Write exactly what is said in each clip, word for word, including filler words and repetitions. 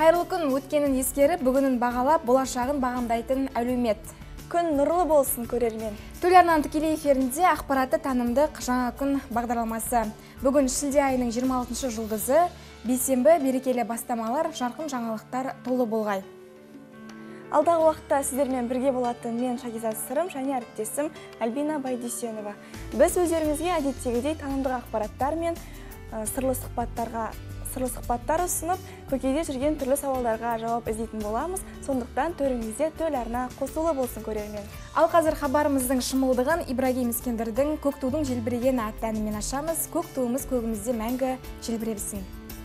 Қайырлы күн, өткенін ескеріп, бүгінін бағалап, болашағын бағамдайтын әлеумет. Күн нұрлы болсын, көрермен. Телеарнаның тікелей эфирінде ақпаратты танымдық жаңа күн бағдарламасы. Бүгін шілде айының жиырма алтыншы жұлдызы, бейсенбі берекелі бастамалар, жарқын жаңалықтар толы болғай. Алдағы уақытта сіздермен бірге болатын мен Шакизат Сырым және әріптесім Альбина Байдүйсенова. Біз өздеріңізге әдеттегідей танымдық ақпараттар мен сырлы сұхбаттарға сырлы сұхбаттар ұсынып, көкейде жүрген түрлі сауалдарға жауап іздейтін боламыз. Сондықтан төріңізде телеарна қосулы болсын, көрермен. Ал қазір хабарымыздың шымылдығын Ибрагим Искендердің «Көк тудың желбіреген» атты әнімен ашамыз. Көк туымыз көгімізде мәңгі желбіребсін.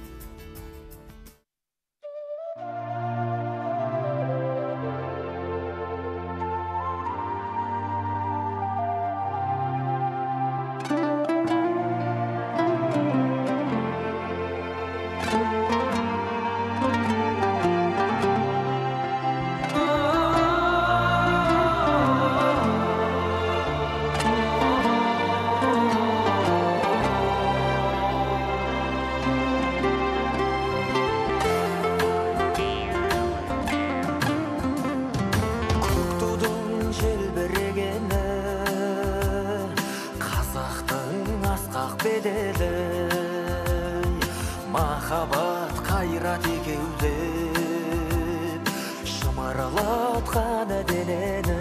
Махаббат қайрат екеуден шымарлатқан денені,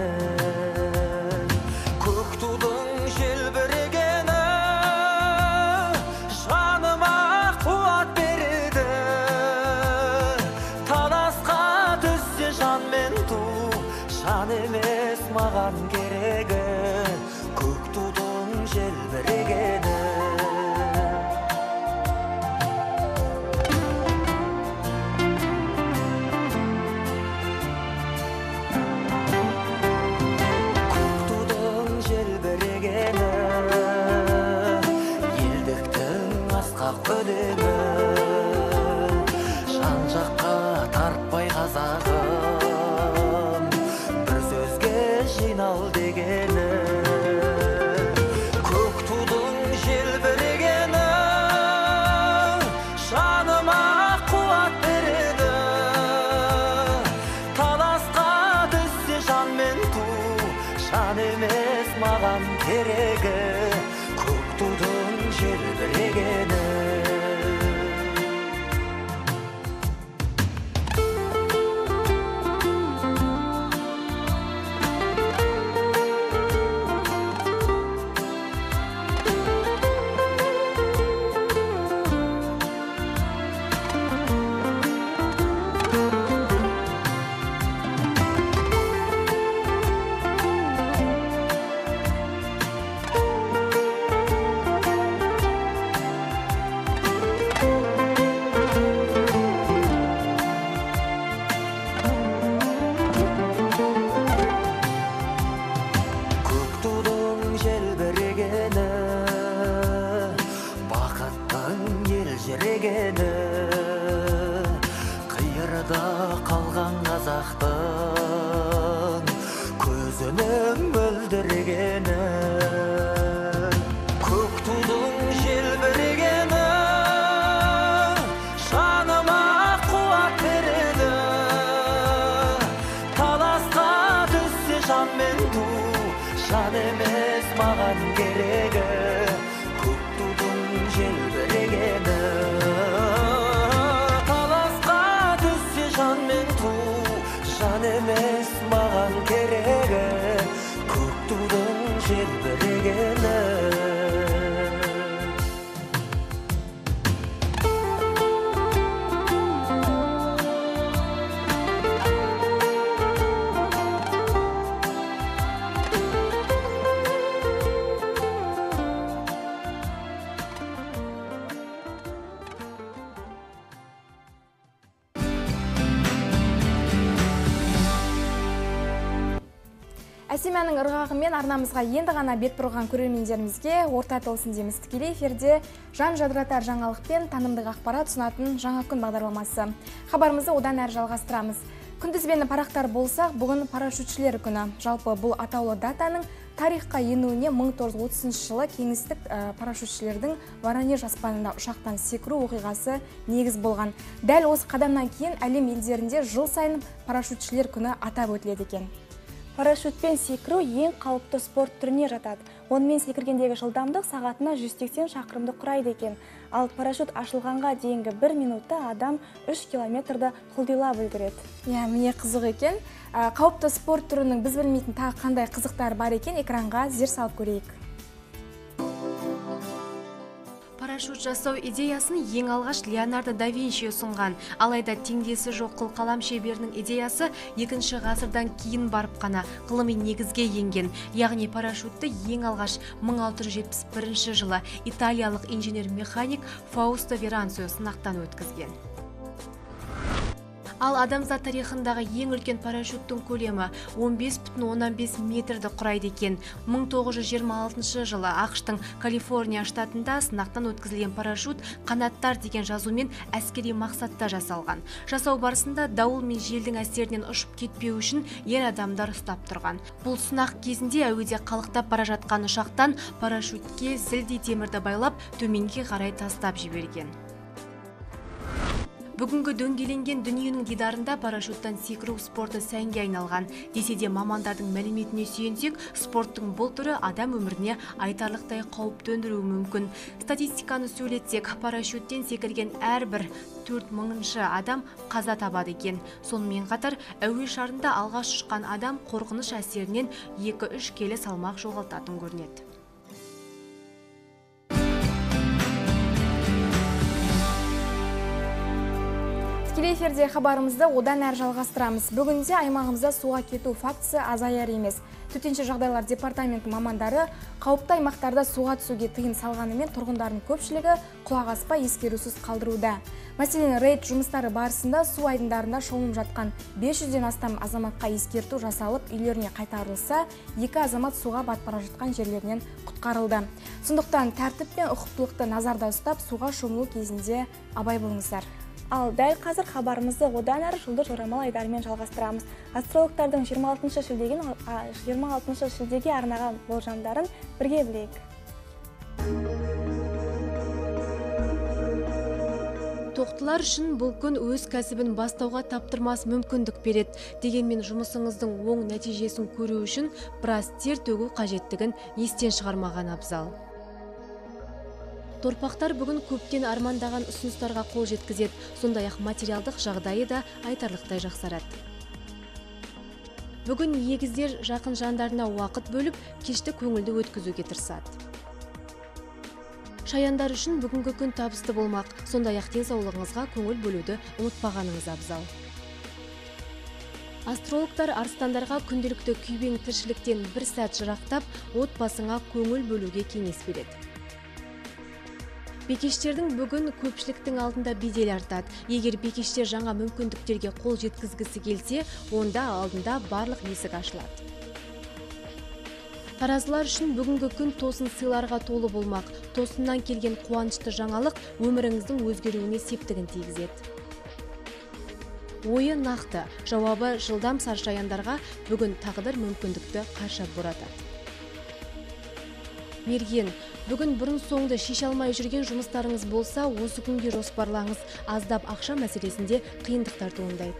көк тудың желбірегені жаныма қуат береді. Таласқа түссе жан мен ту, жан емес маған керегі, көк тудың желбірегені. Өлеңі жан-жаққа тартпай қазағым, бір сөзге жинал дегені, көк тудың желбірегені жаныма қуат береді. Таласқа түссе жан мен ту, жан емес маған керегі, көк тудың желбірегені. Қиырда қалған қазақтың көзінің мөлдірегені, көк тудың желбірегені жаныма қуат береді. Таласқа түссе жан мен ту, жан емес маған керегі, көк тудың желбірегені. Жан емес маған керегі, көк тудың желбірегені. Әсемәнің ырғағымен арнамызға енді ғана бет бұрған көрермендерімізге орта толсын дейміз. Тікелей эфирде жан жадыратар жаңалық пен танымдық ақпарат ұсынатын жаңа күн бағдарламасы. Хабарымызды одан әрі жалғастырамыз. Күндізбені парақтар болсақ, бүгін парашютшілер күні. Жалпы бұл атаулы датаның тарихқа енуіне мың тоғыз жүз отызыншы жылы кеңестік парашютшілердің Воронеж аспанында ұшақтан секіру оқиғасы негіз болған. Дәл осы қадамнан кейін әлем елдерінде жыл сайын парашютшілер күні атап өтіледі екен. Парашютпен секіру ең қауіпті спорт түріне жатады. Онымен секіргендегі жылдамдық сағатына жүз сексен шақырымды құрайды екен. Ал парашют ашылғанға дейінгі бір минутта адам үш километрді құлдилап үлгереді. Иә, міне қызық екен. Қауіпті спорт түрінің біз білмейтін тағы қандай қызықтар бар екен, экранға зер салып көрейік. Парашют жасау идеясын ең алғаш Леонардо да Винчи ұсынған. Алайда теңдесі жоқ қылқалам шеберінің идеясы екінші ғасырдан кейін барып қана ғылыми негізге енген. Яғни парашютты ең алғаш мың алты жүз жетпіс бірінші жылы италиялық инженер-механик Фаусто Веранцио сынақтан өткізген. Ал адамзат тарихындағы ең үлкен парашюттың көлемі он бес бүтін оннан бес метрді құрайды екен. мың тоғыз жүз жиырма алтыншы жылы ақштың Калифорния штатында сынақтан өткізілген парашют қанаттар деген жазумен әскери мақсатта жасалған. Жасау барысында дауыл мен желдің әсерінен ұшып кетпеу үшін ер адамдар ұстап тұрған. Бұл сынақ кезінде әуеде қалықтап бара жатқан ұшақтан парашютке зілдей темірді байлап төменге қарай тастап жіберген. Бүгінгі дөңгеленген дүниенің дидарында парашюттан секіру спорты сәнге айналған. Десе де мамандардың мәліметіне сүйенсек, спорттың бұл түрі адам өміріне айтарлықтай қауіп төндіруі мүмкін. Статистиканы сөйлетсек, парашюттен секірген әрбір төрт мыңыншы адам қаза табады екен. Сонымен қатар, әуе шарында алғаш ұшқан адам қорқыныш әсерінен екі үш келі салмақ жоғалтатын көрінеді. Тікелей эфирде хабарымызды одан әрі жалғастырамыз. Бүгінде аймағымызда суға кету фактісі азаяр емес. Төтенше жағдайлар департаменті мамандары қауіпті аймақтарда суға түсуге тыйым салғанымен тұрғындардың көпшілігі құлақ аспай ескерусіз қалдыруда. Мәселен, рейд жұмыстары барысында су айдындарында шомылып жатқан бес жүзден астам азаматқа ескерту жасалып, үйлеріне қайтарылса, екі азамат суға батып бара жатқан жерлерінен құтқарылды. Сондықтан тәртіп пен ұқыптылықты назарда ұстап, суға шомылу кезінде абай болыңыздар. Ал дәл қазір хабарымызды одан әрі жұлдыз жорамал айдарымен жалғастырамыз. Астрологтардың жиырма алтыншы шілдеге арнаған болжамдарын бірге білейік. Тоқтылар үшін бұл күн өз кәсібін бастауға таптырмас мүмкіндік береді. Дегенмен жұмысыңыздың оң нәтижесін көру үшін біраз тер төгу қажеттігін естен шығармаған абзал. Торпақтар бүгін көптен армандаған ұсыныстарға қол жеткізеді, сондай-ақ материалдық жағдайы да айтарлықтай жақсарады. Бүгін егіздер жақын жандарына уақыт бөліп, кешті көңілді өткізуге тырысады. Шаяндар үшін бүгінгі күн табысты болмақ, сондай-ақ денсаулығыңызға көңіл бөлуді ұмытпағаныңыз абзал. Астрологтар арыстандарға күнделікті күйбең тіршіліктен бір сәт жырақтап, отбасыңа көңіл бөлуге кеңес береді. Бекештердің бүгін көпшіліктің алдында бедел артады. Егер бекештер жаңа мүмкіндіктерге қол жеткізгісі келсе, онда алдында барлық есік ашылады. Таразылар үшін бүгінгі күн тосын сыйларға толы болмақ. Тосыннан келген қуанышты жаңалық өміріңіздің өзгеруіне септігін тигізеді. Ойы нақты, жауабы жылдам саршаяндарға бүгін тағдыр мүмкіндікті қаршап боратады. Мерген, бүгін бұрын соңды шеше алмай жүрген жұмыстарыңыз болса, осы күнге жоспарлаңыз. Аздап ақша мәселесінде қиындықтар туындайды.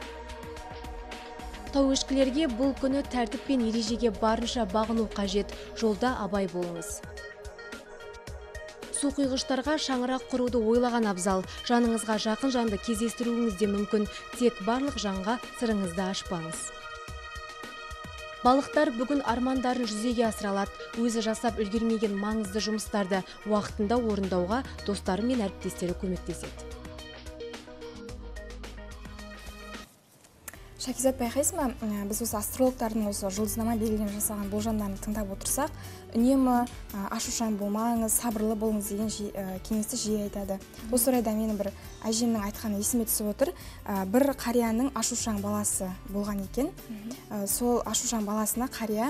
Тауешкілерге бұл күні тәртіп пен ережеге барынша бағыну қажет. Жолда абай болыңыз. Су құйғыштарға шаңырақ құруды ойлаған абзал. Жаныңызға жақын жанды кездестіруіңіз де мүмкін. Тек барлық жанға сырыңызды ашпаңыз. Балықтар бүгін армандарын жүзеге асыралады. Өзі жасап үлгермеген маңызды жұмыстарды уақытында орындауға достары мен әріптестері көмектеседі. Шакизат, байқайсыз ма, біз осы астрологтардың осы жұлдызнама белгілеп жасаған болжамдарын тыңдап отырсақ, үнемі ашушаң болмаңыз, сабырлы болыңыз деген кеңесті жиі айтады. Осы орайда мені бір әжемнің айтқаны есіме түсіп отыр. Бір қарияның ашушаң баласы болған екен. Сол ашушаң баласына қария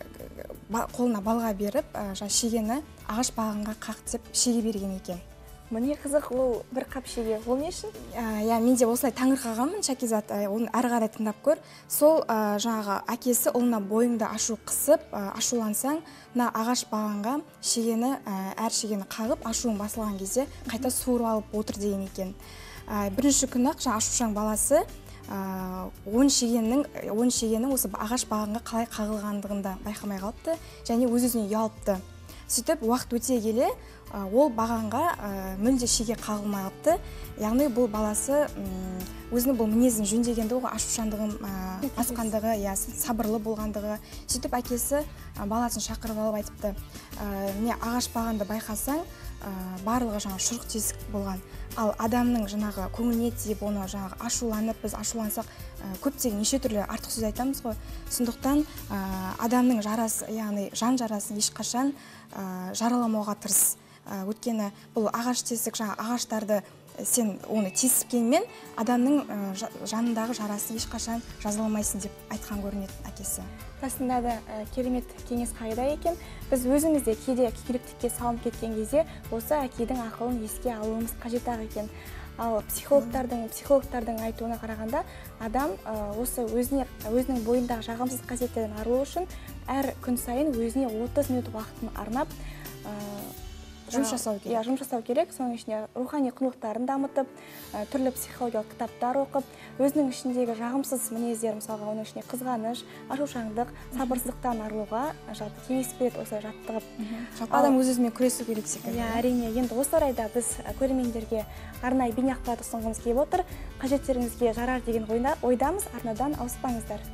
қолына балға беріп, шегені ағаш бағынға қақ деп шеге берген екен. Міне қызық, ол бір қап шеге. Ол не үшін? Иә, мен де осылай таңырқағанмын, Шакизат, оны ары қарай тыңдап көр. Сол жаңағы әкесі ұлына бойыңды ашу қысып, ашулансаң, мына ағаш бағанға шегені, әр шегені қағып, ашуың басылған кезде қайта суырып алып отыр деген екен. Бірінші күні-ақ жаңа ашушаң баласы он шегенің осы ағаш бағанға қалай қағылғандығында байқамай қалыпты, және өз-өзіне ұялыпты. Сөйтіп, уақыт өте келе, ол бағанға мүлде шеге қағылмай қалыпты. Яғни бұл баласы өзінің бұл мінезін жөндегенді, ашушандығын басқандығы, сабырлы болғандығы. Сөйтіп, әкесі баласын шақырып алып айтыпты. Міне ағаш бағанды байқасаң, барлығы жаңа шұрық тесік болған. Ал адамның жаңағы көңіліне тиіп, оны жаңағы ашуланып, біз ашулансақ, көптеген неше түрлі артық сөз айтамыз ғой. Сондықтан адамның жарасы, яғни жан жарасын ешқашан жараламауға тырыс. Өйткені бұл ағаш тесік, жаңа ағаштарды сен оны тесіккенмен адамның жанындағы жарасын ешқашан жазаламайсың деп айтқан көрінеді әкесі. Расында да керемет кеңес қағида екен. Біз өзімізде кейде кекіліктікке салынып кеткен кезде осы әкейдің ақылын еске алуымыз қажет екен. Ал психологтардың психологтардың айтуына қарағанда, адам осы өзіне өзінің бойындағы жағымсыз қасиеттерден арылу үшін әр күн сайын өзіне отыз минут уақытын арнап жұмыс жасау керек. Жұмыс жасау керек. Соның ішінде рухани құндылықтарын дамытып, түрлі психологиялық кітаптар оқып, өзінің ішіндегі жағымсыз мінездер, мысалға оның ішіне қызғаныш, ашушаңдық, сабырсыздықтан арылуға жалпы кеңес береді осылай жаттығып. Жалпы адам өз-өзімен күресу керек секілді. Иә, әрине. Енді осы орайда біз көрермендерге арнайы бейне ақпарат ұсынғымыз келіп отыр. Қажеттеріңізге жарар деген ойдамыз. Арнадан ауыспаңыздар.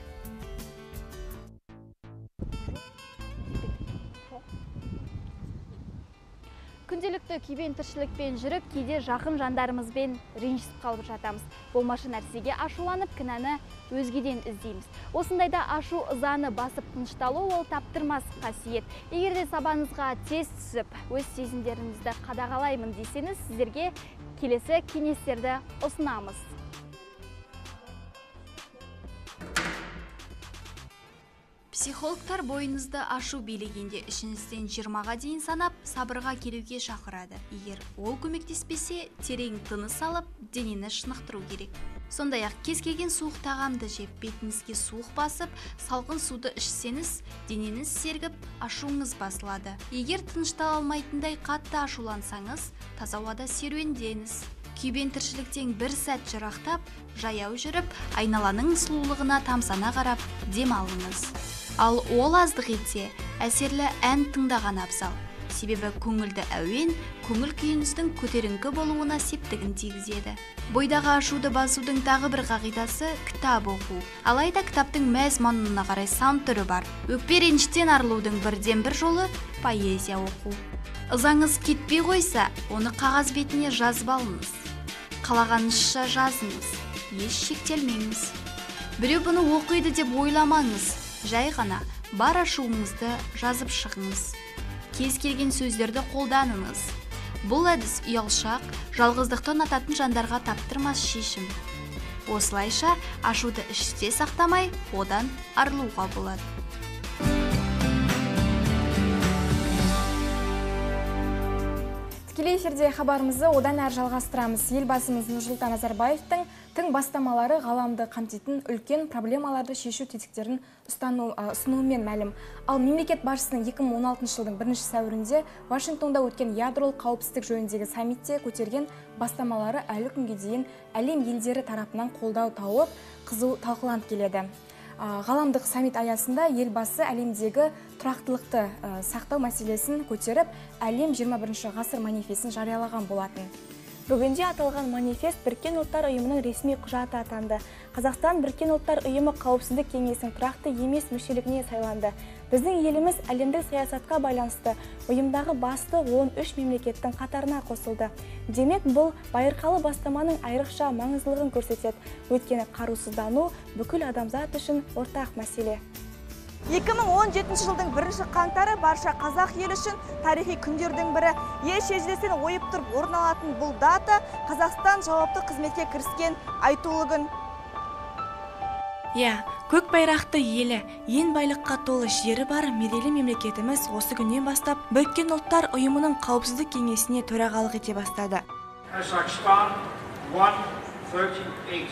Күнделікті күйбең тіршілікпен жүріп, кейде жақын жандарымызбен ренжісіп қалып жатамыз. Болмашы нәрсеге ашуланып, кінәні өзгеден іздейміз. Осындайда ашу ызаны басып тынышталу ол таптырмас қасиет. Егер де сабаңызға тез түсіп, өз сезімдеріңізді қадағалаймын десеңіз, сіздерге келесі кеңестерді ұсынамыз. Психологтар бойыңызды ашу билегенде ішіңізден жиырмаға дейін санап, сабырға келуге шақырады. Егер ол көмектеспесе, терең тыныс алып, денені шынықтыру керек. Сондай-ақ кез келген суық тағамды жеп, бетіңізге суық басып, салқын суды ішсеңіз, денеңіз сергіп, ашуыңыз басылады. Егер тыныштала алмайтындай қатты ашулансаңыз, таза ауада серуендеңіз. Күйбең тіршіліктен бір сәт жырақтап, жаяу жүріп, айналаның сұлулығына тамсана қарап, дем алыңыз. Ал ол аздық етсе, әсерлі ән тыңдаған абзал. Себебі көңілді әуен, көңіл күйіңіздің көтеріңкі болуына септігін тигізеді. Бойдағы ашуды басудың тағы бір қағидасы кітап оқу. Алайда кітаптың мәз-мазмұнына қарай сан түрі бар. Өкпе реніштен арылудың бірден бір жолы поэзия оқу. Ызаңыз кетпей қойса, оны қағаз бетіне жазып алыңыз. Қалағаныңызша жазыңыз, еш шектелмеңіз. Біреу бұны оқиды деп ойламаңыз. Жай ғана бар ашуыңызды жазып шығыңыз. Кез келген сөздерді қолданыңыз. Бұл әдіс ұялшақ, жалғыздықты ұнататын жандарға таптырмас шешім. Осылайша ашуды іште сақтамай, одан арылуға болады. Тікелей эфирде хабарымызды одан әрі жалғастырамыз. Елбасымыз Нұрсұлтан Назарбаевтың тың бастамалары ғаламды қамтитын үлкен проблемаларды шешу тетіктерін ұсынуымен мәлім. Ал мемлекет басшысының екі мың он алтыншы жылдың бірінші сәуірінде Вашингтонда өткен ядролық қауіпсіздік жөніндегі саммитте көтерген бастамалары әлі күнге дейін әлем елдері тарапынан қолдау тауып, қызу талқыланып келеді. Ғаламдық саммит аясында елбасы әлемдегі тұрақтылықты сақтау мәселесін көтеріп, әлем жиырма бірінші ғасыр манифесін жариялаған болатын. Бүгінде аталған манифест Біріккен ұлттар ұйымының ресми құжаты атанды. Қазақстан Біріккен ұлттар ұйымы қауіпсіздік кеңесінің тұрақты емес мүшелігіне сайланды. Біздің еліміз әлемдік саясатқа байланысты ұйымдағы басты он үш мемлекеттің қатарына қосылды. Демек, бұл байырқалы бастаманың айрықша маңыздылығын көрсетеді. Өйткені қарусыздану бүкіл адамзат үшін ортақ мәселе. екі мың он жетінші жылдың бірінші қаңтары барша қазақ елі үшін тарихи күндердің бірі. Ел шежіресінен ойып тұрып орын алатын бұл дата Қазақстан жауапты қызметке кіріскен айтулы күн. Иә, Көк байрақты елі, ең байлыққа толы жері бар мерейлі мемлекетіміз осы күннен бастап Біріккен ұлттар ұйымының қауіпсіздік кеңесіне төрағалық ете бастады. Kazakhstan one thirty-eight.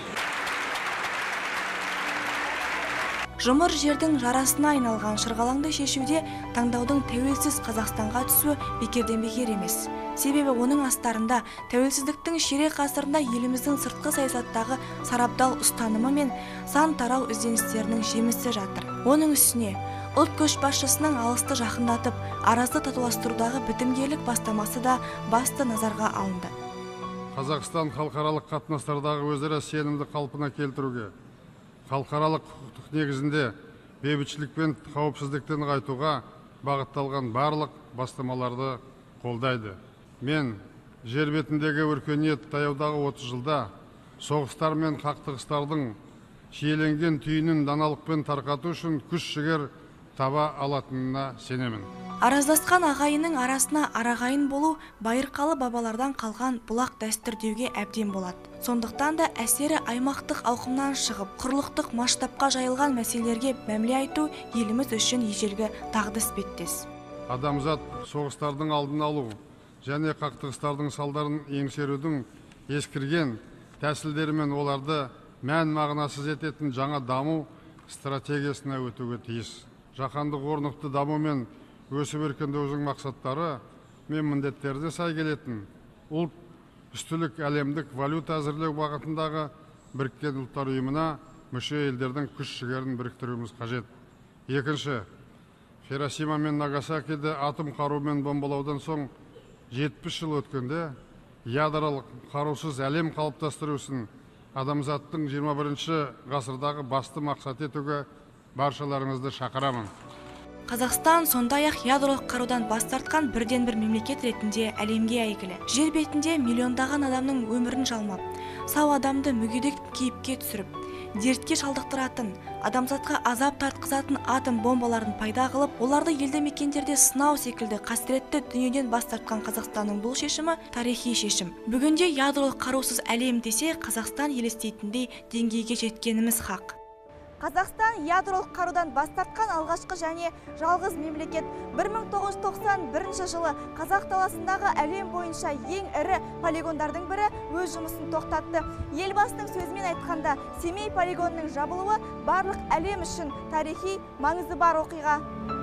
Жұмыр жердің жарасына айналған шырғалаңды шешуде таңдаудың тәуелсіз Қазақстанға түсуі бекерден бекер емес. Себебі оның астарында тәуелсіздіктің ширек ғасырында еліміздің сыртқы саясаттағы сарабдал ұстанымы мен сан тарау ізденістерінің жемісі жатыр. Оның үстіне ұлт көшбасшысының алысты жақындатып, аразды татуластырудағы бітімгерлік бастамасы да басты назарға алынды. Қазақстан халықаралық қатынастардағы өзара сенімді қалпына келтіруге, халықаралық құқықтық негізінде бейбітшілік пен қауіпсіздікті нығайтуға бағытталған барлық бастамаларды қолдайды. Мен жер бетіндегі өркениет таяудағы отыз жылда соғыстар мен қақтығыстардың шиеленген түйінін даналықпен тарқату үшін күш-жігер таба алатынына сенемін. Араздасқан ағайынның арасына арағайын болу байырқалы бабалардан қалған бұлақ дәстүр деуге әбден болады. Сондықтан да әсері аймақтық ауқымнан шығып, құрлықтық масштабқа жайылған мәселелерге мәміле айту еліміз үшін ежелгі дағды іспеттес. Адамзат соғыстардың алдын алу және қақтығыстардың салдарын еңсерудің ескірген тәсілдері мен оларды мән мағынасыз ететін жаңа даму стратегиясына өтуге тиіс. Жаһандық орнықты даму мен өсіп өркендеудің мақсаттары мен міндеттеріне сай келетін ұлт үстілік әлемдік валюта әзірлеу бағытындағы Біріккен ұлттар ұйымына мүше елдердің күш-жігерін біріктіруіміз қажет. Екінші, Хиросима мен Нагасакиді атом қарумен бомбалаудан соң жетпіс жыл өткенде ядролық қарусыз әлем қалыптастыру үшін адамзаттың жиырма бірінші ғасырдағы басты мақсат етуге баршаларыңызды шақырамын. Қазақстан сондай-ақ ядролық қарудан бас тартқан бірден бір мемлекет ретінде әлемге әйгілі. Жер бетінде миллиондаған адамның өмірін жалмап, сау адамды мүгедек кейіпке түсіріп, дертке шалдықтыратын, адамзатқа азап тартқызатын атом бомбаларын пайда қылып, оларды елді мекендерде сынау секілді қасіретті дүниеден бас тартқан Қазақстанның бұл шешімі тарихи шешім. Бүгінде ядролық қарусыз әлем десе, Қазақстан елестейтіндей деңгейге жеткеніміз хақ. Қазақстан ядролық қарудан бас тартқан алғашқы және жалғыз мемлекет. бір мың тоғыз жүз тоқсан бірінші жылы Қазақ даласындағы әлем бойынша ең ірі полигондардың бірі өз жұмысын тоқтатты. Елбасының сөзімен айтқанда, Семей полигонының жабылуы барлық әлем үшін тарихи маңызы бар оқиға.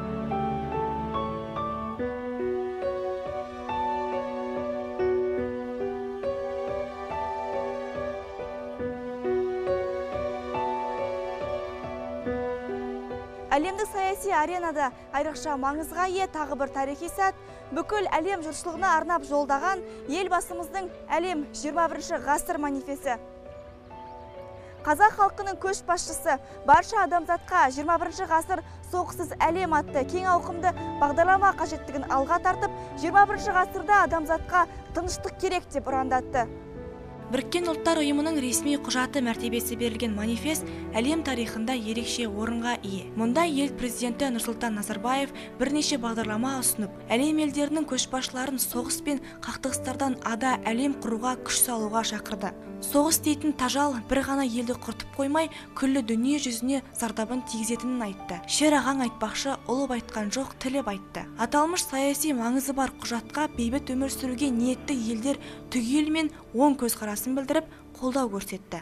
Әлемдік саяси аренада айрықша маңызға ие тағы бір тарихи сәт, бүкіл әлем жұртшылығына арнап жолдаған елбасымыздың әлем жиырма бірінші ғасыр манифесі. Қазақ халқының көшбасшысы барша адамзатқа жиырма бірінші ғасыр соғыссыз әлем атты кең ауқымды бағдарлама қажеттігін алға тартып, жиырма бірінші ғасырда адамзатқа тыныштық керек деп ұрандатты. Біріккен ұлттар ұйымының ресми құжаты мәртебесі берілген манифест әлем тарихында ерекше орынға ие. Мұнда ел президенті Нұрсұлтан Назарбаев бірнеше бағдарлама ұсынып, әлем елдерінің көшбасшыларын соғыс пен қақтығыстардан ада әлем құруға күш салуға шақырды. Соғыс дейтін тажал бір ғана елді құртып қоймай, күллі дүние жүзіне зардабын тигізетінін айтты. Шер ағаң айтпақшы, ұлып айтқан жоқ, тіліп айтты. Аталмыш саяси маңызы бар құжатқа бейбіт өмір сүруге ниетті елдер түгелімен оң көзқарасын білдіріп, қолдау көрсетті.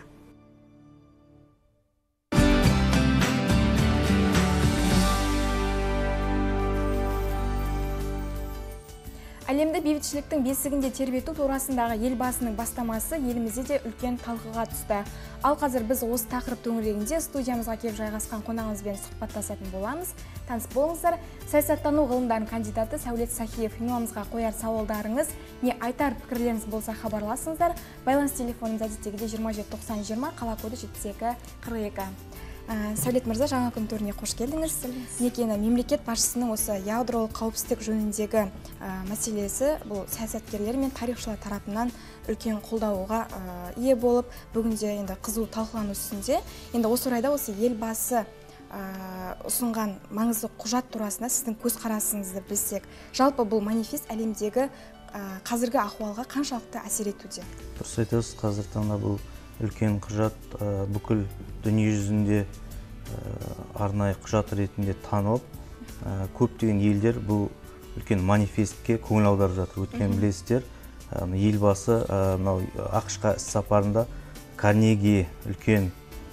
Әлемді бейбітшіліктің бесігінде тербету турасындағы елбасының бастамасы елімізде де үлкен талқыға түсті. Ал қазір біз осы тақырып төңірегінде студиямызға келіп жайғасқан қонағымызбен сұхбаттасатын боламыз. Таныс болыңыздар, саясаттану ғылымдарының кандидаты Сәулет Сахиев. Мейманымызға қояр сауалдарыңыз, не айтар пікірлеріңіз болса хабарласыңыздар. Байланыс телефонымыз әдеттегідей жиырма жеті тоқсан жиырма, қала коды жетпіс екі қырық екі. Сәулет мырза, жаңа күн төріне қош келдіңіз. Некені мемлекет басшысының осы ядролық қауіпсіздік жөніндегі мәселесі бұл саясаткерлер мен тарихшылар тарапынан үлкен қолдауға ие болып, бүгінде енді қызу талқылану үстінде. Енді осы орайда осы елбасы ұсынған маңызды құжат турасында сіздің көзқарасыңызды білсек, жалпы бұл манифест әлемдегі қазіргі ахуалға қаншалықты әсер етуде? Дұрыс айтасыз, қазіргі таңда бұл үлкен құжат бүкіл дүние жүзінде арнайы құжат ретінде танылып, көптеген елдер бұл үлкен манифестке көңіл аударып жатыр. Өткен білесіздер, елбасы ақш-қа іс сапарында Карнеги үлкен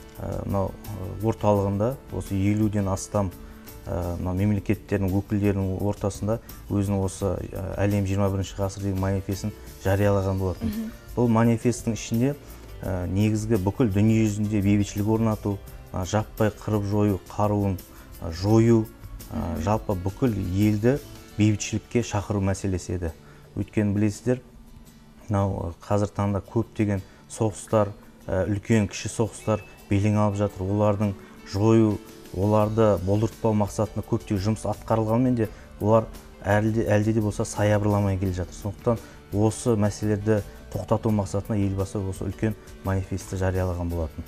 орталығында осы елуден астам мемлекеттердің өкілдерінің ортасында өзінің осы әлем жиырма бірінші ғасыр деген манифестін жариялаған болатын. Бұл манифесттің ішінде негізгі бүкіл дүние жүзінде бейбітшілік орнату, жаппай қырып жою, қаруын жою, жалпы бүкіл елді бейбітшілікке шақыру мәселесі еді. Өйткені білесіздер, қазір таңда көптеген соғыстар, үлкен кіші соғыстар белең алып жатыр. Олардың жою, оларды болдыртпау мақсатында көптеген жұмыс атқарылғанмен де олар әлде де болса саябырламай келе жатыр. Сондықтан осы мәселелерді тоқтату мақсатына елбасы осы үлкен манифесті жариялаған болатын.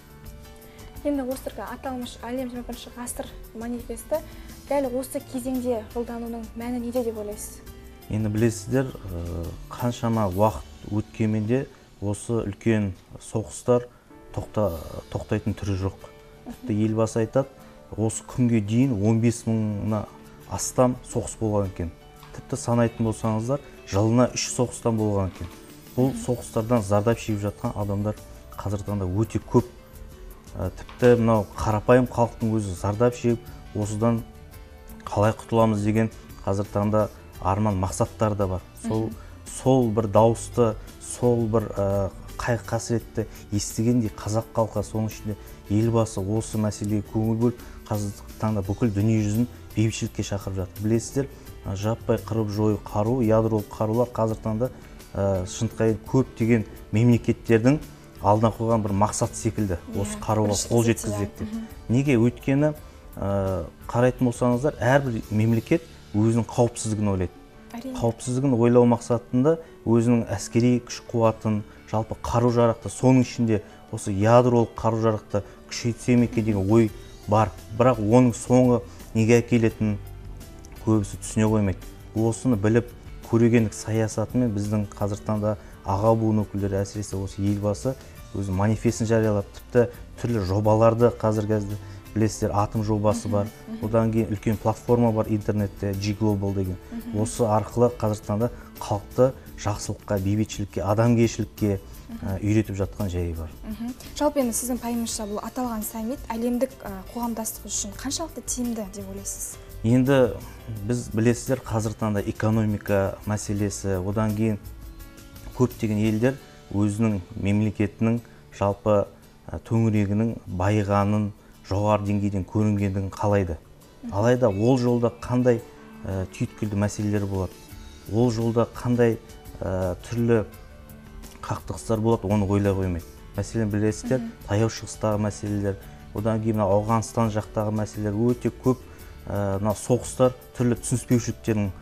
Енді осы аталмыш әлем жиырма бірінші ғасыр манифесті дәл осы кезеңде жолдануының мәні неде деп ойлайсыз? Енді білесіздер, қаншама уақыт өткенмен де осы үлкен соғыстар тоқтайтын түрі жоқ. Елбасы айтады, осы күнге дейін он бес мыңнан астам соғыс болған екен. Тіпті санайтын болсаңыздар, жылына үш соғыстан болған екен. Бұл соғыстардан зардап шегіп жатқан адамдар қазіргі таңда өте көп. Тіпті мынау қарапайым халықтың өзі зардап шегіп, осыдан қалай құтыламыз деген қазіргі таңда арман мақсаттары да бар. Сол сол бір дауысты, сол бір қайғы қасіретті естігендей қазақ халқы, соның ішінде елбасы осы мәселеге көңіл бөліп, қазіргі таңда бүкіл дүние жүзін бейбітшілікке шақырып жатыр. Білесіздер, жаппай қырып жою қару, ядролық қарулар қазіргі таңда шынтқай көптеген мемлекеттердің алдына қойған бір мақсат секілді, осы қаруға қол жеткізсек деп. Неге? Өйткені қарайтын болсаңыздар, әрбір мемлекет өзінің қауіпсіздігін ойлайды. Қауіпсіздігін ойлау мақсатында өзінің әскери күш қуатын, жалпы қару-жарақты, соның ішінде осы ядролық қару-жарақты күшейтсем екен деген ой бар. Бірақ оның соңы неге әкелетінін көбісі түсіне қоймайды. Осыны біліп, көрегендік саясатымен біздің қазіргі таңда аға буын өкілдері, әсіресе осы елбасы өзі манифестін жариялап, тіпті түрлі жобаларды қазіргі білесіздер, атом жобасы бар. Одан кейін үлкен платформа бар интернетте, G Global деген. Осы арқылы қазіргі таңда халықты жақсылыққа, бейбітшілікке, адамгершілікке үйретіп жатқан жайы бар. Жалпы енді сіздің пайымыңызша бұл аталған саммит әлемдік қоғамдастық үшін қаншалықты тиімді деп ойлайсыз? Енді біз білесіздер, қазіргі таңда экономика мәселесі, одан кейін көптеген елдер өзінің мемлекетінің жалпы төңірегінің байығанын, жоғары деңгейден көрінгендігін қалайды. Алайда ол жолда қандай түйткілді мәселелер болады, ол жолда қандай түрлі қақтығыстар болады, оны ойлай қоймайды. Мәселен білесіздер, таяу шығыстағы мәселелер, одан кейін Ауғанстан жақтағы мәселелер өте көп, соғыстар түрлі түсініспеушіліктердің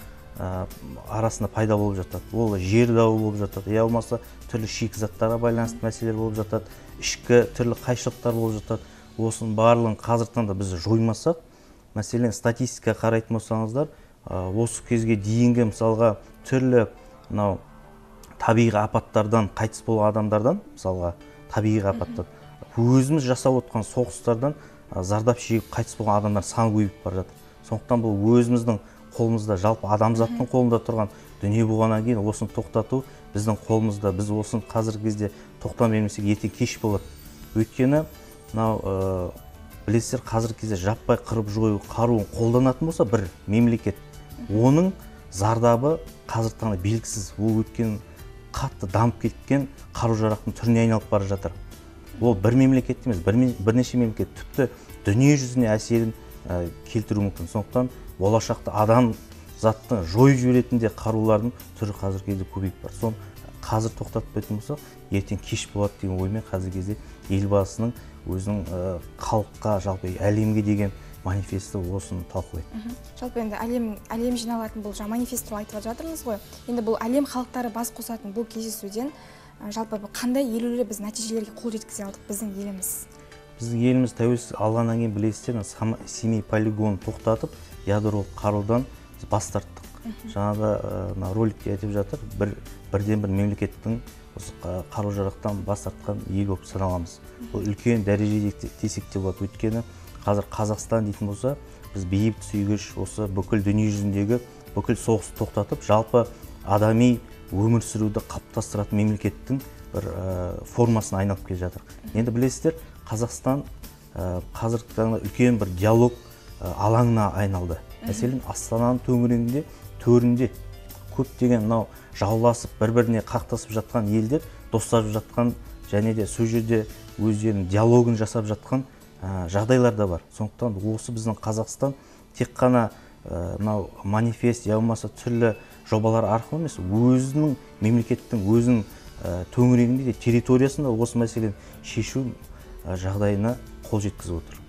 арасында пайда болып жатады. Ол жер дауы болып жатады, я болмаса түрлі шикізаттарға байланысты мәселелер болып жатады, ішкі түрлі қайшылықтар болып жатады. Осының барлығын қазіргі таңда біз жоймасақ, мәселен статистика қарайтын болсаңыздар, осы кезге дейінгі мысалға түрлі табиғи апаттардан қайтыс болған адамдардан, мысалға табиғи апаттар, өзіміз жасап отқан соғыстардан зардап шегіп қайтыс болған адамдар саны көбейіп бара жатыр. Сондықтан бұл өзіміздің қолымызда, жалпы адамзаттың қолында тұрған дүние болғаннан кейін осыны тоқтату біздің қолымызда. Біз осыны қазіргі кезде тоқтамай бермесек, ертең кеш болады. Өйткені мынау білесіздер, қазіргі кезде жаппай қырып жою қаруын қолданатын болса бір мемлекет, оның зардабы қазіргі таңда белгісіз. Ол өткен қатты дамып кеткен қару-жарақтың түріне айналып бара жатыр. Ол бір мемлекет емес, бірнеше мемлекет тіпті дүние жүзіне әсерін келтіру мүмкін. Сондықтан болашақта адам заттың жойып жіберетін де қарулардың түрі қазіргі кезде көбейіп бар. Соны қазір тоқтатпайтын болсақ, ертең кеш болады деген оймен қазіргі кезде елбасының өзінің халыққа, жалпы әлемге деген манифесті осыны талқылайды. Жалпы енді әлем жиналатын бұл манифест туралы айтып жатырмыз ғой. Енді бұл әлем халықтары бас қосатын бұл кездесуден жалпы қандай елеулі біз нәтижелерге қол жеткізе алдық біздің еліміз? Біздің еліміз тәуелсіз алғаннан кейін білесіздер, семей полигонын тоқтатып, ядролық қарудан бас тарттық. Жаңағы роликте айтып жатыр, бірден бір мемлекеттің қару-жарақтан бас тартқан ел болып саналамыз. Бұл үлкен дәрежеде десек те болады. Өйткені қазір Қазақстан дейтін болса, біз бейбіт сүйгіш, осы бүкіл дүние жүзіндегі бүкіл соғысты тоқтатып, жалпы адами өмір сүруді қалыптастыратын мемлекеттің бір формасына айналып келе жатыр. Енді білесіздер, Қазақстан қазіргі таңда үлкен бір диалог алаңына айналды. Мәселен, Астананың төңірегінде, төрінде көптеген мынау жауласып, бір-біріне қақтасып жатқан елдер достасып жатқан, және де сол жерде өздерінің диалогын жасап жатқан жағдайлар да бар. Сондықтан осы біздің Қазақстан тек қана мынау манифест, я болмаса түрлі жобалар арқылы емес, өзінің мемлекеттің өзінің төңірегінде де территориясында осы мәселені шешу жағдайына қол жеткізіп отыр.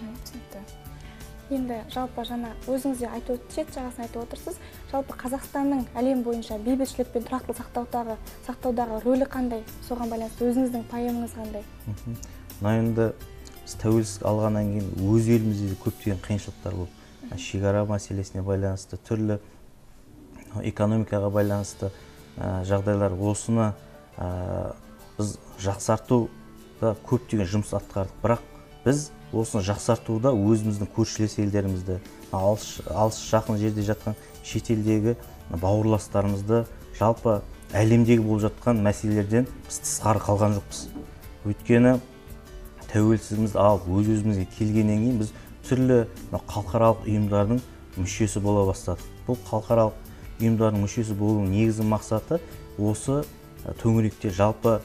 Енді жалпы жаңа өзіңіз де айтып шет жағасын айтып отырсыз. Жалпы Қазақстанның әлем бойынша бейбітшілік пен тұрақтылық сақтаудағы сақтаудағы рөлі қандай? Соған байланысты өзіңіздің пайымыңыз қандай? Мына енді біз тәуелсіздік алғаннан кейін өз елімізде көптеген қиыншылықтар болды. Шекара мәселесіне байланысты, түрлі экономикаға байланысты жағдайлар, осыны біз жақсартуда көптеген жұмыс атқардық. Бірақ біз осыны жақсартуда өзіміздің көршілес елдерімізді, алыс жақын жерде жатқан шетелдегі бауырластарымызды, жалпы әлемдегі болып жатқан мәселелерден біз тысқары қалған жоқпыз. Өйткені тәуелсіздігімізді алып, өз-өзімізге келгеннен кейін біз түрлі халықаралық ұйымдардың мүшесі бола бастадық. Бұл халықаралық ұйымдардың мүшесі болуының негізгі мақсаты осы төңіректе жалпы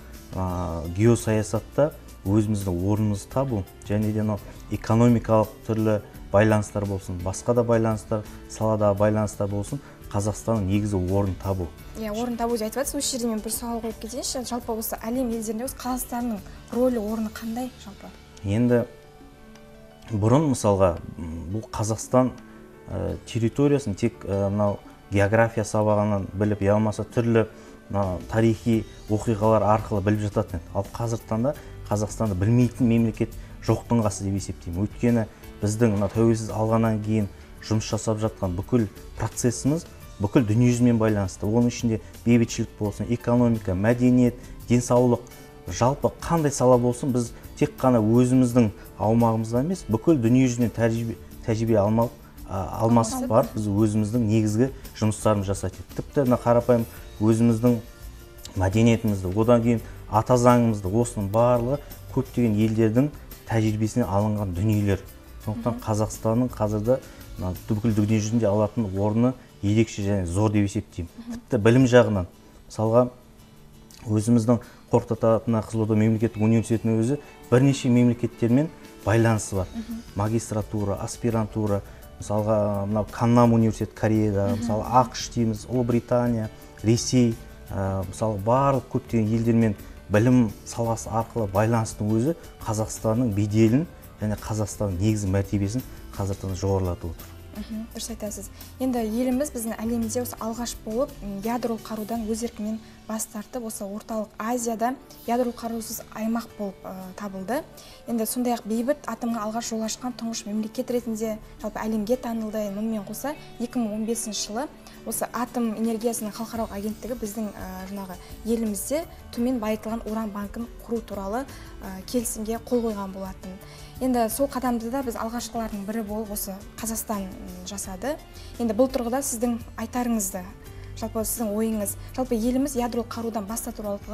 геосаясатта өзіміздің орнымызды табу, және де экономикалық түрлі байланыстар болсын, басқа да байланыстар, саладағы байланыстар болсын, Қазақстанның негізі орын табу. Иә, орын табу деп айтып жатсыз. Осы жерде мен бір сауал қойып кетейінші. Жалпы осы әлем елдерінде осы Қазақстанның рөлі, орны қандай жалпы? Енді бұрын мысалға бұл Қазақстан территориясын тек мынау география сабағынан біліп, я болмаса түрлі тарихи оқиғалар арқылы біліп жататын. Ал қазіргі таңда Қазақстанды білмейтін мемлекет жоқтың қасы деп есептеймін. Өйткені біздің тәуелсіз алғаннан кейін жұмыс жасап жатқан бүкіл процессіміз бүкіл дүние жүзімен байланысты. Оның ішінде бейбітшілік болсын, экономика, мәдениет, денсаулық, жалпы қандай сала болсын, біз тек қана өзіміздің аумағымызда емес, бүкіл дүние жүзінен тәжірибе алмасып бар, біз өзіміздің негізгі жұмыстарымызды жасайды. Тіпті қарапайым өзіміздің мәдениетімізді, одан кейін ата заңымызды, осының барлығы көптеген елдердің тәжірибесінен алынған дүниелер. Сондықтан Қазақстанның қазірде бүкіл дүние жүзінде алатын орны ерекше және зор деп есептеймін. Тіпті білім жағынан, мысалға өзіміздің Қорқыт Ата Қызылорда мемлекеттік университетінің өзі бірнеше мемлекеттермен байланысы бар. Магистратура, аспирантура, мысалға Каннам университет Кореяда, мысалы ақш дейміз, Ұлыбритания, Ресей, мысалы барлық көптеген елдермен білім саласы арқылы байланыстың өзі Қазақстанның беделін және Қазақстанның негізгі мәртебесін қазірдің жоғарылатып отыр. Дұрыс айтасыз. Енді еліміз біздің әлемде осы алғаш болып ядролық қарудан өз еркімен бас тартып, осы орталық Азияда ядролық қарусыз аймақ болып табылды. Енді сондай-ақ бейбіт атомға алғаш жол ашқан тұңғыш мемлекет ретінде жалпы әлемге танылды. Мұнымен қоса екі мың он бесінші жылы осы атом энергиясының халықаралық агенттігі біздің жаңағы елімізде төмен байытылған уран банкін құру туралы келісімге қол қойған болатын. Енді сол қадамды да біз алғашқылардың бірі болып осы Қазақстан жасады. Енді бұл тұрғыда сіздің айтарыңызды, жалпы сіздің ойыңыз, жалпы еліміз ядролық қарудан бас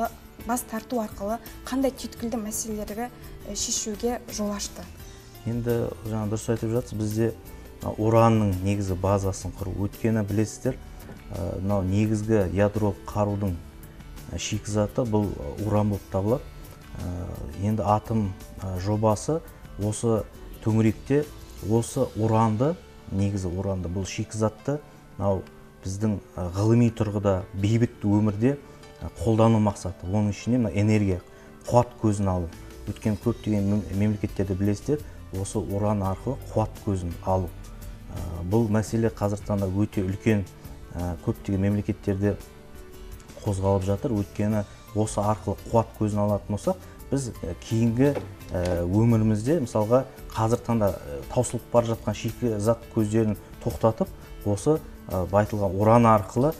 тарту арқылы қандай түйткілді мәселелерді шешуге жол ашты? Енді жаңа дұрыс айтып жатсыз, бізде уранның негізі базасын құру. Өйткені білесіздер, мынау негізгі ядролық қарудың шикізаты бұл уран болып табылады. Енді атом жобасы осы төңіректе осы уранды, негізі уранды, бұл шикізатты біздің ғылыми тұрғыда бейбіт өмірде қолдану мақсаты. Оның ішінде энергия, қуат көзін алу. Өткен көптеген мемлекеттерді білесіздер, осы уран арқылы қуат көзін алу. Бұл мәселе қазіргі таңда өте үлкен көптеген мемлекеттерде қозғалып жатыр. Өйткені осы арқылы қуат көзін алатын болсақ, біз кейінгі өмірімізде, мысалға, қазір таңда таусылып бара жатқан шикізат көздерін тоқтатып, осы байытылған уран арқылы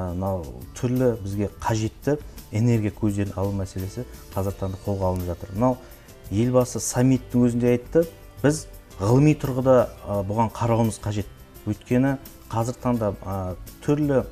түрлі бізге қажетті энергия көздерін алу мәселесі қазір таңда қолға алынып жатыр. Мынау елбасы саммиттің өзінде айтты, біз ғылыми тұрғыда бұған қарауымыз қажет. Өйткені қазір таңда түрлі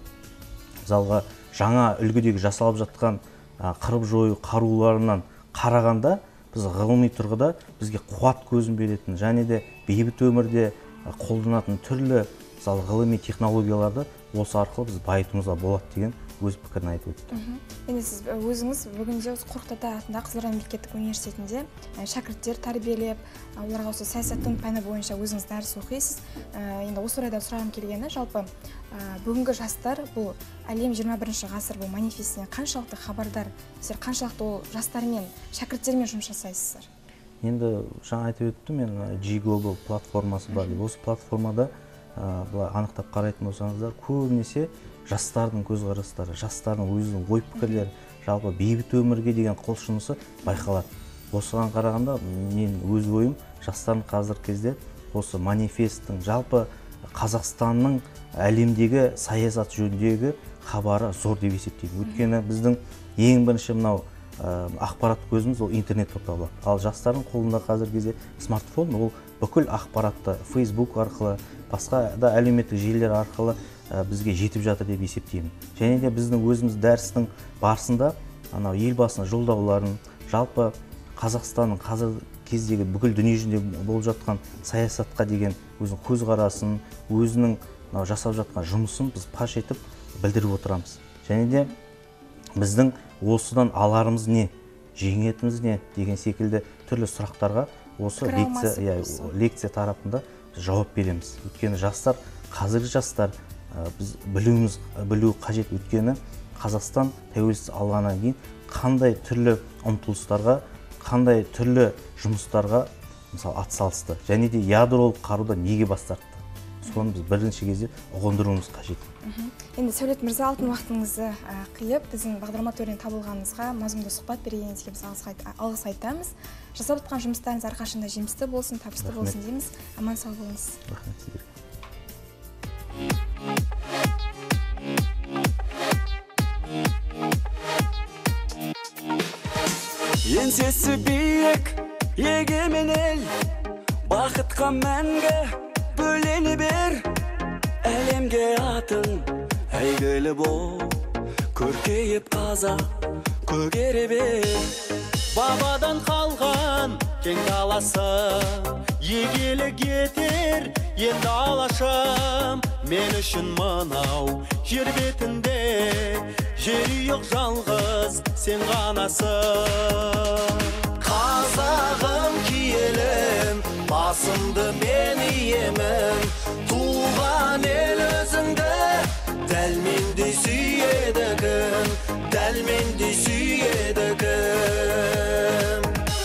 залға жаңа үлгідегі жасалып жатқан қырып жою қаруларынан қарағанда біз ғылыми тұрғыда бізге қуат көзін беретін және де бейбіт өмірде қолданатын түрлі мысалы ғылыми технологияларды осы арқылы біз байытуымызға болады деген өз пікірін айтып өтті. Енді сіз өзіңіз бүгінде Қорқыт Ата атындағы Қызылорда мемлекеттік университетінде шәкірттер тәрбиелеп, оларға осы саясаттың пәні бойынша өзіңіз дәріс оқисыз. Енді осы орайда сұрағым келгені, жалпы бүгінгі жастар бұл әлем жиырма бірінші ғасыр бұл манифестінен қаншалықты хабардар, сіздер қаншалықты ол жастармен, шәкірттермен жұмыс жасайсыздар? Енді жаңа айтып өттім, мен G Global платформасы бар. Осы платформада былай анықтап қарайтын болсаңыздар, көбінесе жастардың көзқарастары, жастардың өзінің ой пікірлері, жалпы бейбіт өмірге деген құлшынысы байқалады. Осыған қарағанда мен өз ойым, жастардың қазіргі кезде осы манифесттің жалпы Қазақстанның әлемдегі саясат жөніндегі хабары зор деп есептеймін. Өйткені біздің ең бірінші мынау ақпарат көзіміз ол интернет болып табылады. Ал жастардың қолында қазіргі кезде смартфон, ол бүкіл ақпаратты Facebook арқылы, басқа да әлеуметтік желілер арқылы бізге жетіп жатыр деп есептеймін. Және де біздің өзіміз дәрістің барысында анау елбасының жолдауларын, жалпы Қазақстанның қазір кездегі бүкіл дүние жүзінде болып жатқан саясатқа деген өзінің көзқарасын, өзінің жасап жатқан жұмысын біз паш етіп білдіріп отырамыз. Және де біздің осыдан аларымыз не, жеңетіміз не деген секілді түрлі сұрақтарға осы лекция, лекция тарапында жауап береміз. Өйткені жастар, қазіргі жастар біз білуіміз, білу қажет. Өйткені Қазақстан тәуелсіз алғаннан кейін қандай түрлі ұмтылыстарға, қандай түрлі жұмыстарға мысалы атсалысты. Және де ядролық қаруды неге бас тартты. Соны біз бірінші кезде ұғындыруымыз қажет. Енді Сәулет мырза, алтын уақытыңызды қиып, біздің бағдарлама төрінен табылғаныңызға, мазмұнды сұхбат бергеніңізге біз алғыс айтамыз. Жасап жатқан жұмыстарыңыз әрқашанда жемісті болсын, табысты болсын дейміз. Аман сау болыңыз. Рахмет сіздерге. Еңсесі биік, егемен ел, бақытқа мәңгі бөлене бер. Әлемге атың әйгілі бол, көркейіп қазақ көгере бер. Бабадан қалған кең даласы, егелі кетер енді алашым. Мен үшін мынау жер бетінде жерұйық жалғыз сен ғанасың. Қазағым киелім, басымды мен иемін, туған ел өзіңді дәл мендей сүйеді кім, дәл мендей сүйеді кім.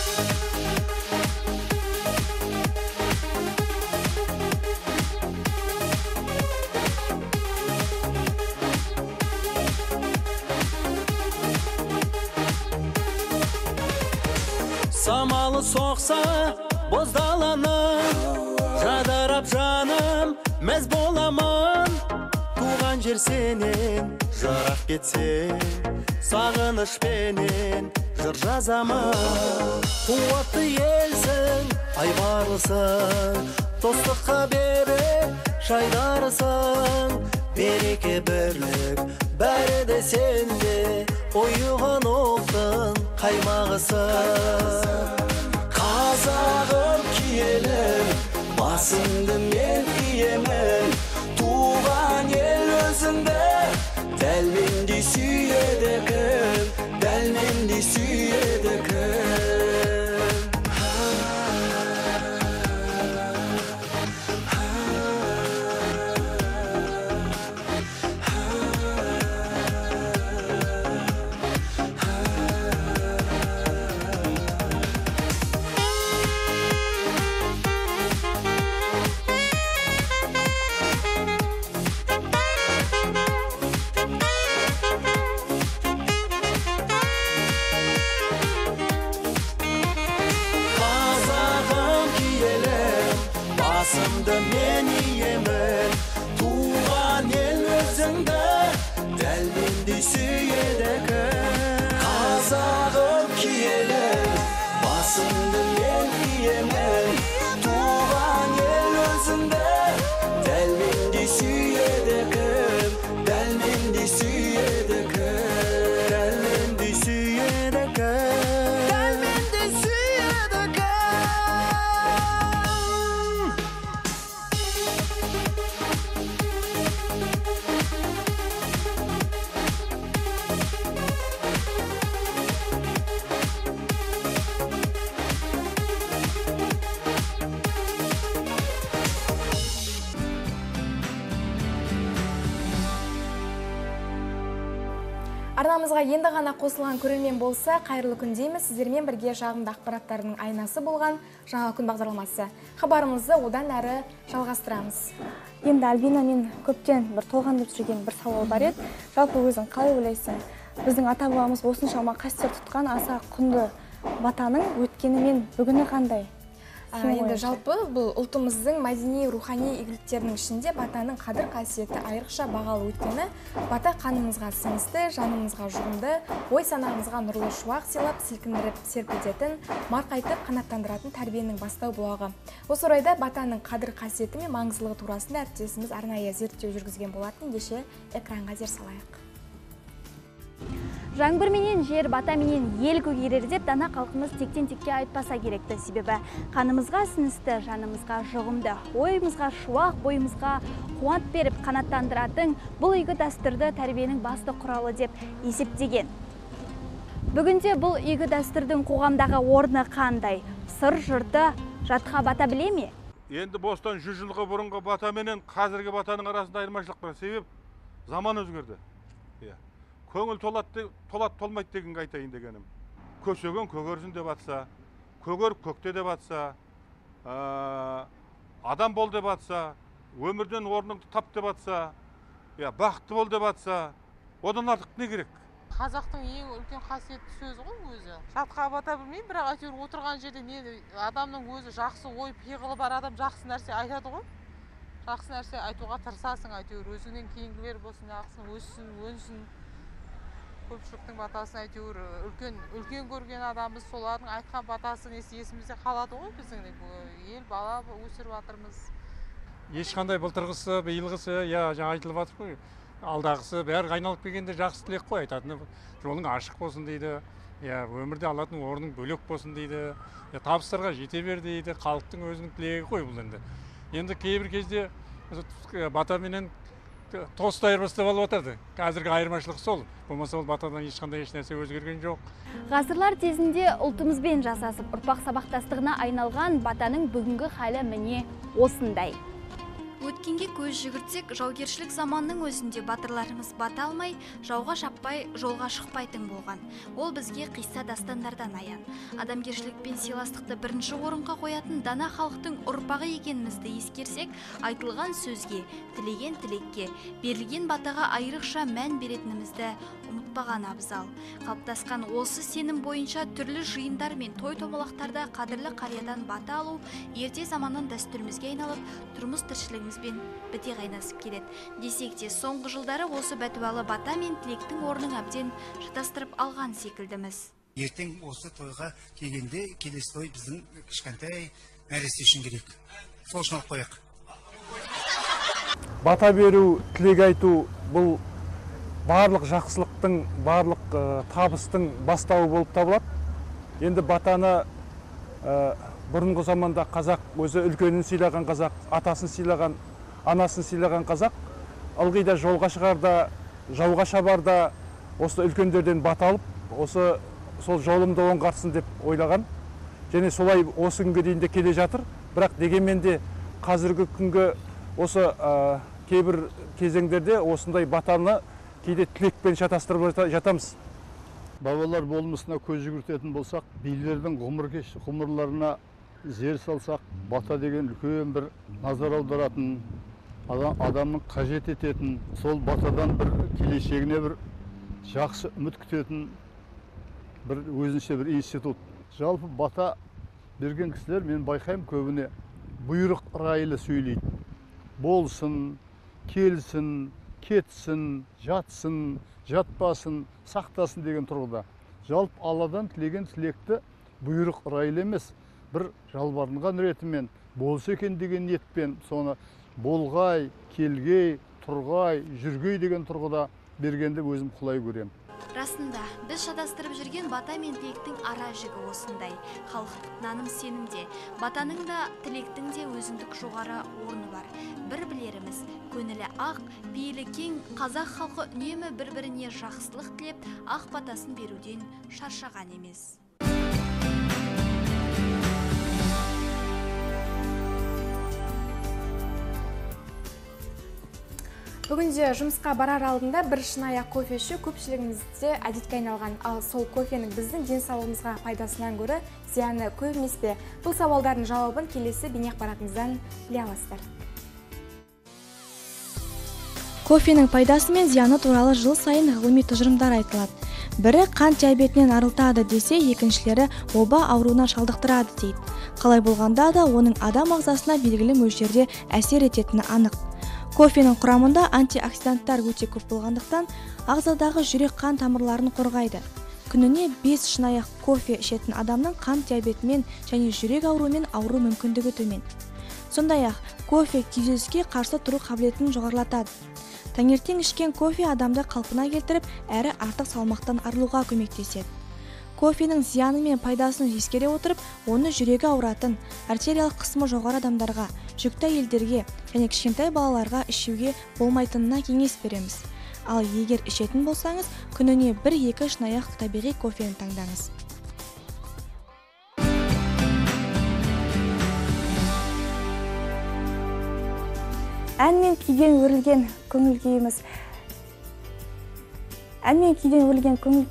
Самалы соқса боздаланы, жадарап жаным мәз боламын. Туған жер сенен жырақ кетсе, сағынышпенен жыр жазамын. Қуатты елсің, айбарлысың, достыққа бере жайдарысың. Береке бірлік бәрі де сенде, ойығын оқтың қаймағысың. Қазағым киелім, басымды мен иемін, туған ел өзіңді дәл мендей сүйеді кім, дәл мендей сүйеді кім. Басымды мен иемін, туған ел өзіңді дәл мендей сүйеді кім. Қазағым киелім, басымды мен иемін, туған Арнамызға енді ғана қосылған көрермен болса, қайырлы күн дейміз. Сіздермен бірге жағымды ақпараттардың айнасы болған жаңа күн бағдарламасы. Хабарымызды одан әрі жалғастырамыз. Енді Альбина, мен көптен бір толғандырып жүрген бір сауал бар еді. Жалпы өзің қалай ойлайсың? Біздің ата бабамыз осыншама қастер тұтқан аса құнды батаның өткені мен бүгіні қандай? Енді жалпы бұл ұлтымыздың мәдени рухани игіліктерінің ішінде батаның қадір қасиеті айрықша бағалы өткені, бата қанымызға сіңісті, жанымызға жұғымды, ой санамызға нұрлы шуақ сыйлап, сілкіндіріп серпілтетін, марқайтып қанаттандыратын тәрбиенің бастау бұлағы. Осы орайда батаның қадір қасиеті мен маңыздылығы турасында әріптесіміз арнайы зерттеу жүргізген болатын, ендеше экранға зер салайық. Жаңбыр менен жер, бата менен ел көгерер деп дана халқымыз тектен текке айтпаса керекті. Себебі қанымызға сіңісті, жанымызға жұғымды, ойымызға шуақ, бойымызға қуат беріп қанаттандыратын бұл игі дәстүрді тәрбиенің басты құралы деп есептеген. Бүгінде бұл игі дәстүрдің қоғамдағы орны қандай? Сыр жұрты жатқа бата біле ме? Енді бостан жүз жылғы бұрынғы бата менен қазіргі батаның арасында айырмашылық бар. Себеп заман өзгерді. Көңіл толады, толады толмайды дегенге айтайын дегенім. Көсеген көгерсін деп атса, көгеріп көкте деп атса, адам бол деп атса, өмірден орныңды тап деп атса, бақытты бол деп атса, одан артық не керек? Қазақтың ең үлкен қасиетті сөзі ғой өзі. Жатқа бата білмеймін, бірақ әйтеуір отырған жерде не адамның өзі жақсы ой пиғылы бар адам жақсы нәрсе айтады ғой. Жақсы нәрсе айтуға тырысасың, әйтеуір өзіңнен кейінгілер болсын, жақсын, өссін, өнсін. Көпшіліктің батасын әйтеуір үлкен үлкен көрген адамыз, солардың айтқан батасын есімізде қалады ғой. Біздің ел бала өсіріп жатырмыз. Ешқандай былтырғысы, биылғысы, я жаңа айтылып жатыр ғой. Алдағысы бәрі айналып келгенде жақсы тілек қой, айтатыны жолың ашық болсын дейді. Я өмірде алатын орның бөлек болсын дейді. Я табыстарға жете бер дейді. Халықтың өзінің тілегі қой бұл енді. Енді кейбір кезде бата менен тосты айырбастап алып отырды. Қазіргі айырмашылық сол. Болмаса ол батадан ешқандай еш нәрсе өзгерген жоқ. Ғасырлар тезінде ұлтымызбен жасасып, ұрпақ сабақтастығына айналған батаның бүгінгі халі міне осындай. Өткенге көз жүгіртсек, жаугершілік заманның өзінде батырларымыз бата алмай, жауға шаппай, жолға шықпайтын болған. Ол бізге қисса дастандардан аян. Адамгершілік пен сыйластықты бірінші орынға қоятын дана халықтың ұрпағы екенімізді ескерсек, айтылған сөзге, тілеген тілекке, берілген батаға айрықша мән беретінімізді ұмытпаған абзал. Қалыптасқан осы сенім бойынша түрлі жиындар мен той томалақтарда қадірлі қариядан бата алу ерте заманнан дәстүрімізге айналып, тұрмыс тіршілігімізбен біте қайнасып келеді. Десек те, соңғы жылдары осы бәтуалы бата мен тілектің орнын әбден шатастырып алған секілдіміз. Ертең осы тойға келгенде келесі той біздің кішкентай нәресте үшін керек. Сол үшін алып қояйық. Бата беру, тілек айту бұл барлық жақсылықтың, барлық табыстың бастауы болып табылады. Енді батаны бұрынғы заманда қазақ өзі үлкенін сыйлаған қазақ, атасын сыйлаған, анасын сыйлаған қазақ, ылғи да жолға шығарда, жауға шабарда осы үлкендерден бата алып, осы сол жолымды оңғарсын деп ойлаған. Және солай осы күнге дейін де келе жатыр. Бірақ дегенмен де қазіргі күнгі осы кейбір кезеңдерде осындай батаны кейде тілекпен шатастырып жатамыз. Бабалар болмысына көз жүгіртетін болсақ, билердің ғұмырларына зер салсақ, бата деген үлкен бір назар аударатын, адамның қажет ететін, сол батадан бір келешегіне бір жақсы үміт күтетін бір өзінше бір институт. Жалпы бата берген кісілер мен байқаймын көбіне бұйрық райлы сөйлейді. Болсын, келсін, кетсін, жатсын, жатпасын, сақтасын деген тұрғыда. Жалпы Алладан тілеген тілекті бұйрық райлы емес, бір жалбарынған ретімен, болса екен деген ниетпен, соны болғай, келгей, тұрғай, жүргей деген тұрғыда бергенде өзім құлай көрем. Расында, біз шатастырып жүрген бата мен тілектің ара жігі осындай. Халықтық наным сенімде, батаның да, тілектің де өзіндік жоғары орны бар. Бір білеріміз, көңілі ақ, пейілі кең, қазақ халқы үнемі бір-біріне жақсылық тілеп, ақ батасын беруден шаршаған емес. Бүгінде жұмысқа барар алдында бір шынайы кофе ішу көпшілігімізде әдетке айналған. Ал сол кофенің біздің денсаулығымызға пайдасынан гөрі зияны көп емес пе? Бұл сауалдардың жауабын келесі бейнеақпаратымыздан біле аласыздар. Кофенің пайдасы мен зияны туралы жыл сайын ғылыми тұжырымдар айтылады. Бірі қант диабетінен арылтады десе, екіншілері оба ауруына шалдықтырады дейді. Қалай болғанда да оның адам ағзасына белгілі мөлшерде әсер ететіні анық. Кофенің құрамында антиоксиданттар өте көп болғандықтан, ағзадағы жүрек қан тамырларын қорғайды. Күніне бес шынайы кофе ішетін адамның қант диабетімен және жүрек ауруымен ауыру мүмкіндігі төмен. Сондай-ақ, кофе күйзеліске қарсы тұру қабілетін жоғарылатады. Таңертең ішкен кофе адамды қалпына келтіріп, әрі артық салмақтан арылуға көмектеседі. Кофенің зияны мен пайдасын ескере отырып, оны жүрегі ауыратын, артериялық қысымы жоғары адамдарға, жүкті әйелдерге және кішкентай балаларға ішуге болмайтынына кеңес береміз. Ал егер ішетін болсаңыз, күніне бір-екі шынайы табиғи кофені таңдаңыз. Ән мен күйден өрілген көңіл күйіміз. Ән мен күйден өрілген көңіл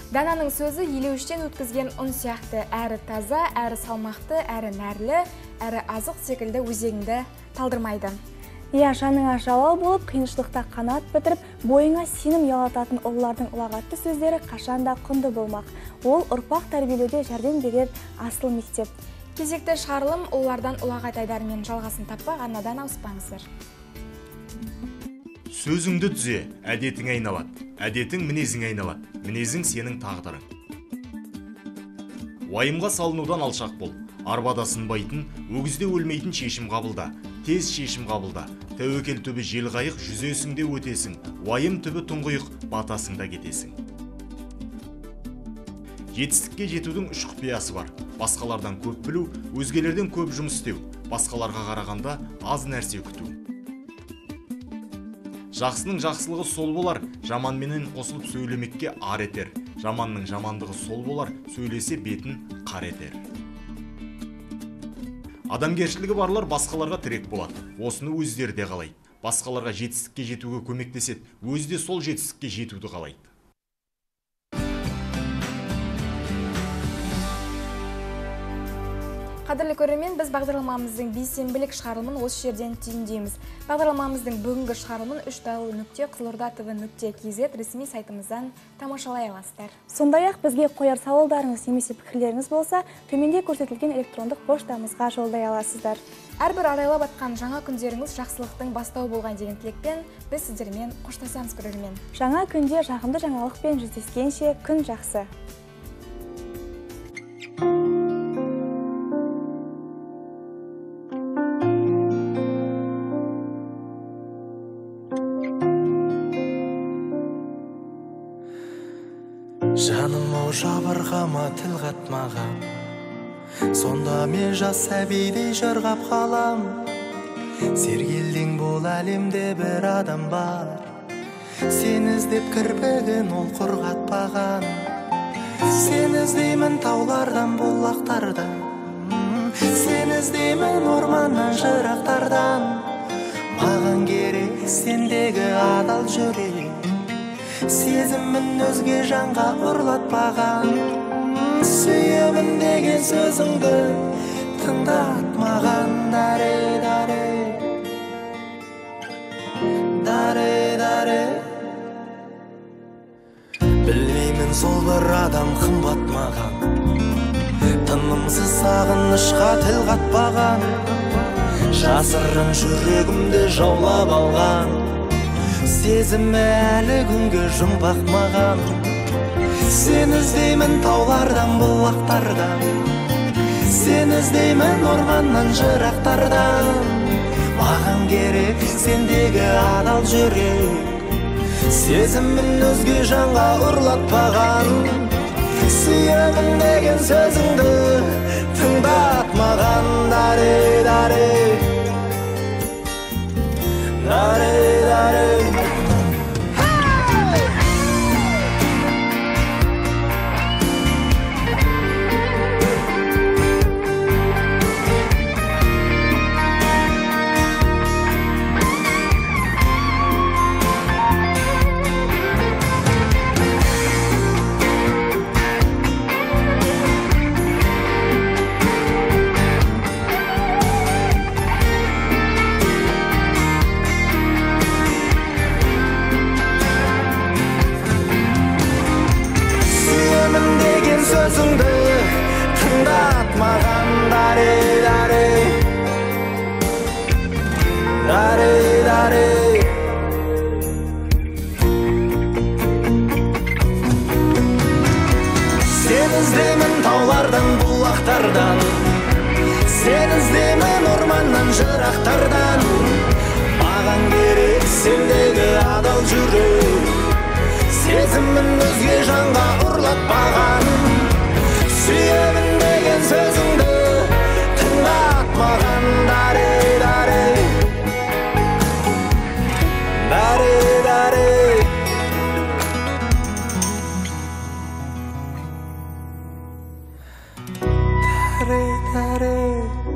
Дананың сөзі елу үштен өткізген ұн сияқты әрі таза, әрі салмақты, әрі нәрлі, әрі азық секілді өзегіңді талдырмайды. Иә, жаныңа жалал болып, қиыншылықта қанат бітіріп, бойыңа сенім ұялататын ұлылардың ұлағатты сөздері қашанда құнды болмақ. Ол ұрпақ тәрбиелеуде жәрдем берер асыл мектеп. Кезекті шығарылым ұлылардан ұлағат айдарымен жалғасын таппақ, арнадан ауыспаңыздар. Сөзіңді түзе, әдетің айналады. Әдетің мінезің айналады. Мінезің сенің тағдырың. Уайымға салынудан алшақ бол. Арбада сынбайтын, өгізде өлмейтін шешім қабылда. Тез шешім қабылда. Тәуекел түбі жел қайық, жүзесіңде өтесің. Уайым түбі тұңғиық, батасыңда кетесің. Жетістікке жетудің үш құпиясы бар. Басқалардан көп білу, өзгелерден көп жұмыс істеу. Басқаларға қарағанда аз нәрсе күту. Жақсының жақсылығы сол болар, жаманменен қосылып сөйлемекке ар етер. Жаманның жамандығы сол болар, сөйлесе бетін қар етер. Адамгершілігі барлар басқаларға тірек болады. Осыны өздері де қалайды. Басқаларға жетістікке жетуге көмектеседі, өзі де сол жетістікке жетуді қалайды. Қадірлі көрермен, біз бағдарламамыздың бейсенбілік шығарылымын осы жерден түйіндейміз. Бағдарламамыздың бүгінгі шығарылымын үш даулы нүкте қызылорда тв нүкте кз ресми сайтымыздан тамашалай аласыздар. Сондай-ақ бізге қояр сауалдарыңыз немесе пікірлеріңіз болса, төменде көрсетілген электрондық поштамызға жолдай аласыздар. Әрбір арайлап атқан жаңа күндеріңіз жақсылықтың бастауы болған деген тілекпен біз сіздермен қоштасамыз көрермен. Жаңа күнде жағымды жаңалықпен жүздескенше күн жақсы. Жаным ау жабырғама тіл қатмаған, сонда мен жас сәбидей жырғап қалам. Сергелдең бол әлемде бір адам бар, сен іздеп кірпігін ол құрғатпаған. Сен іздеймін таулардан бұлақтардан, сен іздеймін орманнан жырақтардан. Маған керек сендегі адал жүрек, сезімін өзге жанға ұрлатпаған. Сүйемін деген сөзіңді тыңдатмаған. Даре, даре, даре, даре. Білмеймін сол бір адам қымбат маған, тынымсыз сағынышқа тіл қатпаған. Жасырын жүрегімді жаулап алған, сезімі әлі күнге жұмбақ маған. Сен іздеймін таулардан бұлақтардан, сен іздеймін орманнан жырақтардан. Маған керек сендегі адал жүрек, сезімін өзге жанға ұрлатпаған. Сүйемін деген сөзіңді тыңдатмаған. Даре, даре, даре, даре. Сөзіңді тыңдатмаған. Даре, даре, даре, даре. Сен іздеймін таулардан бұлақтардан, сен іздеймін орманнан жырақтардан. Маған керек сендегі адал жүрек, сезімін өзге жанға ұрлатпаған. Сүйемін деген сөзіңді тыңдатмаған. Даре, даре, даре, даре. Даре, даре.